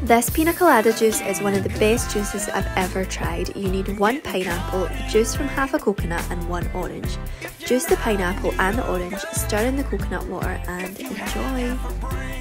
This pina colada juice is one of the best juices I've ever tried. You need 1 pineapple, juice from half a coconut and 1 orange. Juice the pineapple and the orange, stir in the coconut water and enjoy!